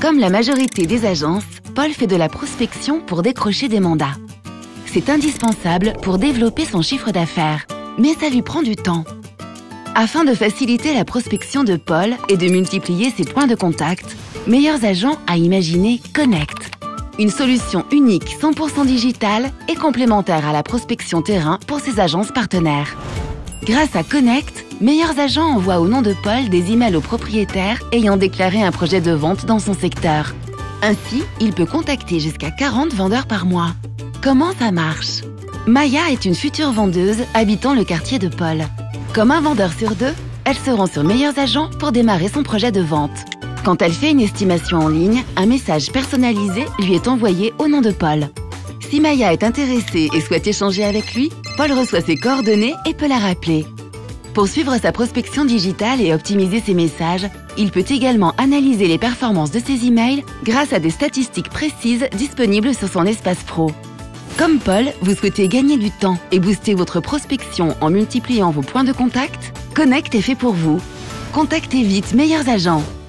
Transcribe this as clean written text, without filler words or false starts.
Comme la majorité des agences, Paul fait de la prospection pour décrocher des mandats. C'est indispensable pour développer son chiffre d'affaires, mais ça lui prend du temps. Afin de faciliter la prospection de Paul et de multiplier ses points de contact, Meilleurs Agents a imaginé Connect, une solution unique 100% digitale et complémentaire à la prospection terrain pour ses agences partenaires. Grâce à Connect, Meilleurs Agents envoie au nom de Paul des emails aux propriétaires ayant déclaré un projet de vente dans son secteur. Ainsi, il peut contacter jusqu'à 40 vendeurs par mois. Comment ça marche? Maya est une future vendeuse habitant le quartier de Paul. Comme un vendeur sur deux, elle se rend sur Meilleurs Agents pour démarrer son projet de vente. Quand elle fait une estimation en ligne, un message personnalisé lui est envoyé au nom de Paul. Si Maya est intéressée et souhaite échanger avec lui, Paul reçoit ses coordonnées et peut la rappeler. Pour suivre sa prospection digitale et optimiser ses messages, il peut également analyser les performances de ses emails grâce à des statistiques précises disponibles sur son espace pro. Comme Paul, vous souhaitez gagner du temps et booster votre prospection en multipliant vos points de contact? Connect est fait pour vous. Contactez vite Meilleurs Agents.